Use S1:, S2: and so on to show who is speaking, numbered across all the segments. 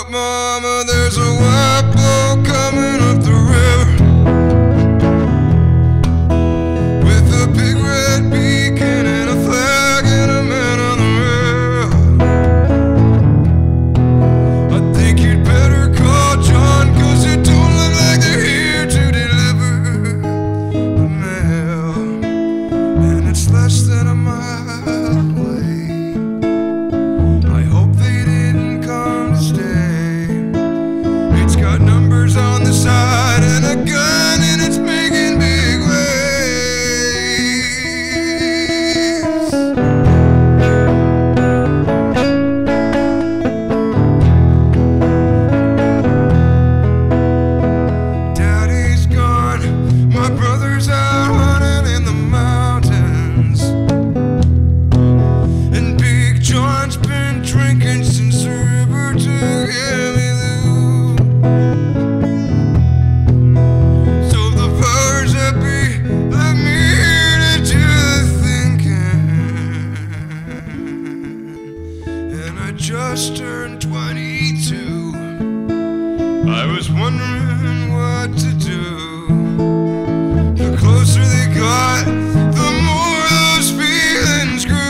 S1: up, mama, there's a white boat coming up the river with a big red beacon and a flag and a man on the rail. I think you'd better call John, 'cause it don't look like they're here to deliver the mail, and it's less than a mile away. I hope they didn't come to stay. It's got numbers on the side and a gun, and it's making big waves. Daddy's gone, my brother's out hunting in the mountains, and Big John's been drinking since the river took him. So the powers that be let me here to do the thinking, and I just turned 22. I was wondering what to do. The closer they got, the more those feelings grew.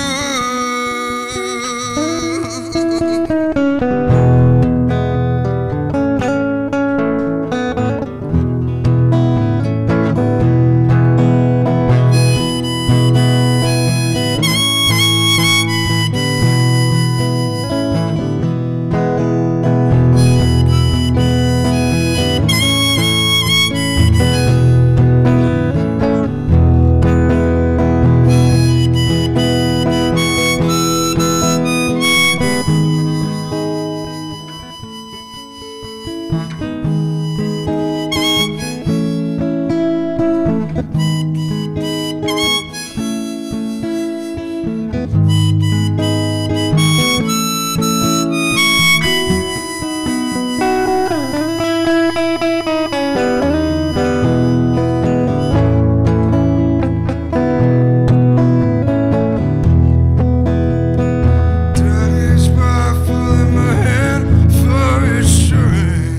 S1: Daddy's rifle in my hand, far assuring.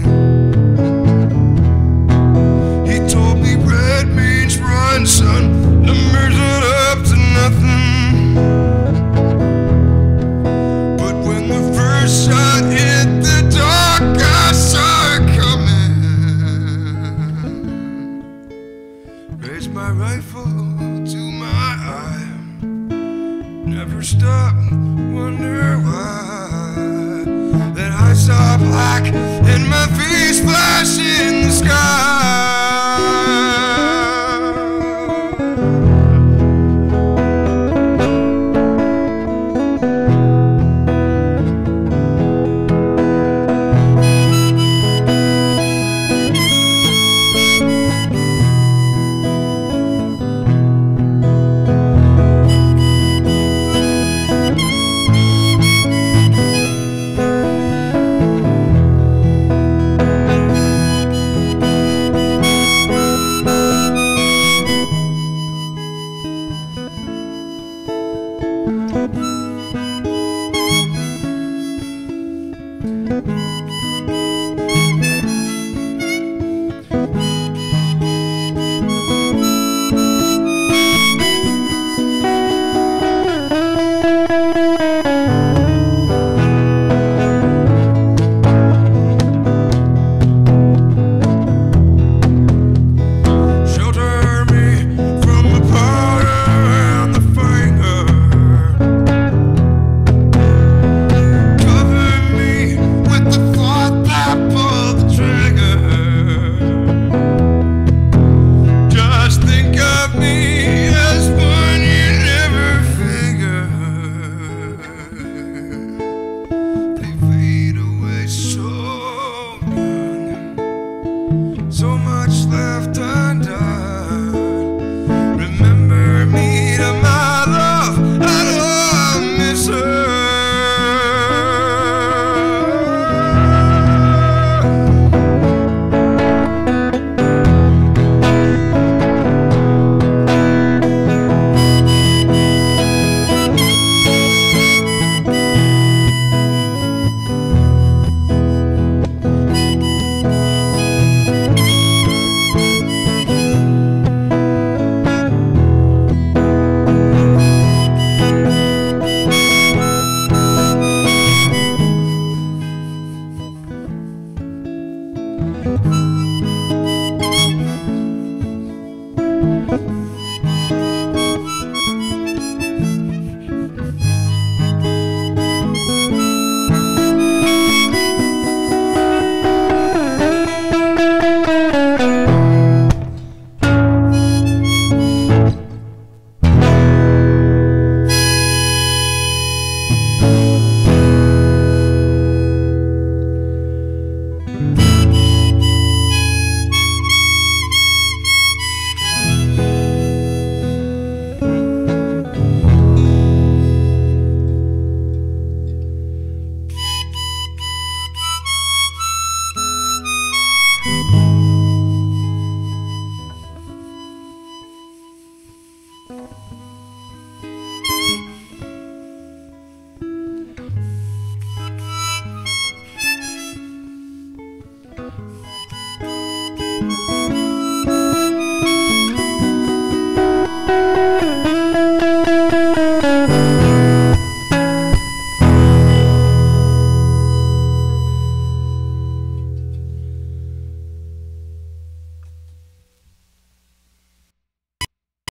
S1: He told me red means run, son. Numbers add up to nothing. But when the first shot hit the dark, I saw it coming. Raised my rifle to my eye, never stop, wonder why. Then I saw black and my face flash in the sky.